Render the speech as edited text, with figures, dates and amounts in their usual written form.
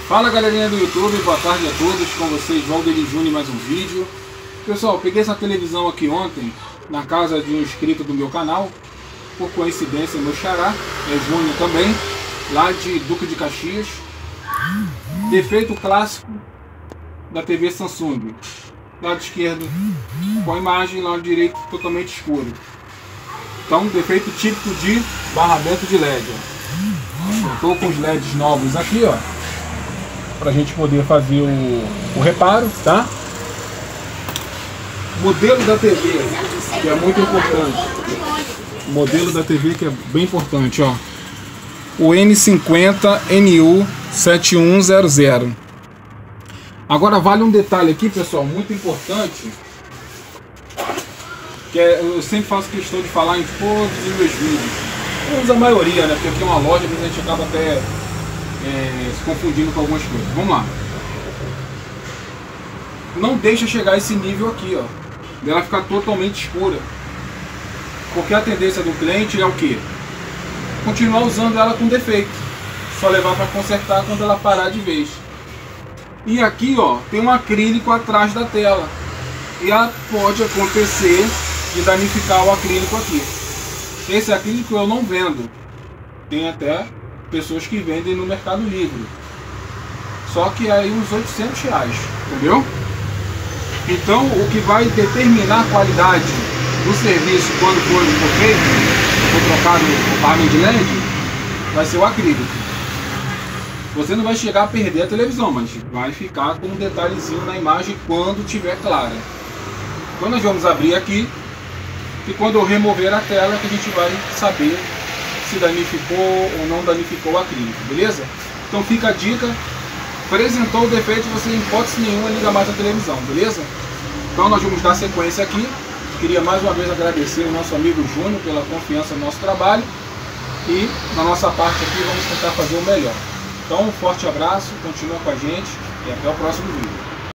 Fala galerinha do YouTube, boa tarde a todos, com vocês Valdeir Júnior, mais um vídeo. Pessoal, peguei essa televisão aqui ontem na casa de um inscrito do meu canal, por coincidência meu xará, é Júnior também, lá de Duque de Caxias. Defeito clássico da TV Samsung, lado esquerdo com a imagem, lado direito totalmente escuro. Então, defeito típico de barramento de LED. Estou com os LEDs novos aqui, ó, para a gente poder fazer o reparo, tá? Modelo da TV, que é muito importante. O modelo da TV que é bem importante, ó. O N50NU7100. Agora vale um detalhe aqui, pessoal, muito importante, que eu sempre faço questão de falar em todos os meus vídeos. Usa a maioria, né? Porque aqui é uma loja, às vezes a gente acaba até se confundindo com algumas coisas. Vamos lá. Não deixa chegar a esse nível aqui, ó, dela ficar totalmente escura. Porque a tendência do cliente é o quê? Continuar usando ela com defeito. Só levar para consertar quando ela parar de vez. E aqui, ó, tem um acrílico atrás da tela. E pode acontecer de danificar o acrílico aqui. Esse acrílico eu não vendo. Tem até pessoas que vendem no Mercado Livre. Só que aí uns R$800, entendeu? Então o que vai determinar a qualidade do serviço quando for feito, for trocado o barramento de LED, vai ser o acrílico. Você não vai chegar a perder a televisão, mas vai ficar com um detalhezinho na imagem quando estiver clara. Então nós vamos abrir aqui, e quando eu remover a tela que a gente vai saber se danificou ou não danificou o acrílico, beleza? Então fica a dica, apresentou o defeito, você em hipótese nenhuma liga mais a televisão, beleza? Então nós vamos dar sequência aqui. Queria mais uma vez agradecer o nosso amigo Júnior pela confiança no nosso trabalho, e na nossa parte aqui vamos tentar fazer o melhor. Então um forte abraço, continua com a gente e até o próximo vídeo.